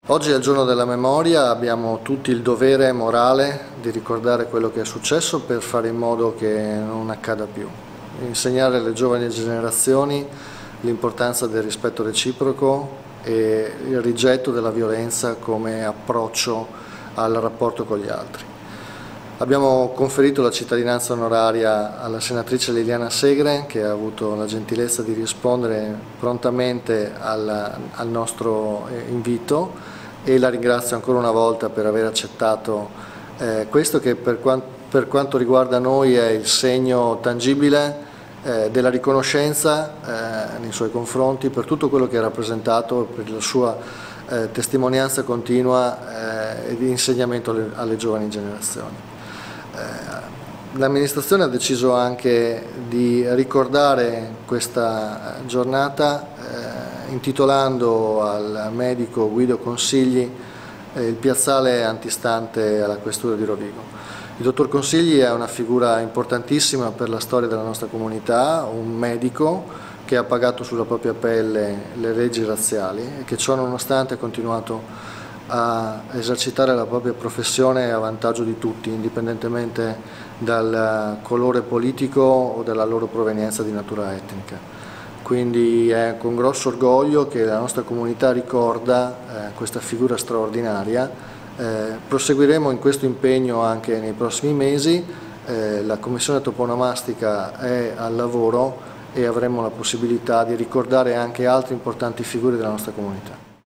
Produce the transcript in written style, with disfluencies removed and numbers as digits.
Oggi è il giorno della memoria, abbiamo tutti il dovere morale di ricordare quello che è successo per fare in modo che non accada più. Insegnare alle giovani generazioni l'importanza del rispetto reciproco e il rigetto della violenza come approccio al rapporto con gli altri. Abbiamo conferito la cittadinanza onoraria alla senatrice Liliana Segre, che ha avuto la gentilezza di rispondere prontamente al nostro invito, e la ringrazio ancora una volta per aver accettato questo, che per quanto riguarda noi è il segno tangibile della riconoscenza nei suoi confronti per tutto quello che ha rappresentato, per la sua testimonianza continua e di insegnamento alle giovani generazioni. L'amministrazione ha deciso anche di ricordare questa giornata intitolando al medico Guido Consigli il piazzale antistante alla questura di Rovigo. Il dottor Consigli è una figura importantissima per la storia della nostra comunità, un medico che ha pagato sulla propria pelle le leggi razziali e che ciò nonostante ha continuato a esercitare la propria professione a vantaggio di tutti, indipendentemente dal colore politico o dalla loro provenienza di natura etnica. Quindi è con grosso orgoglio che la nostra comunità ricorda questa figura straordinaria. Proseguiremo in questo impegno anche nei prossimi mesi, la Commissione toponomastica è al lavoro e avremo la possibilità di ricordare anche altre importanti figure della nostra comunità.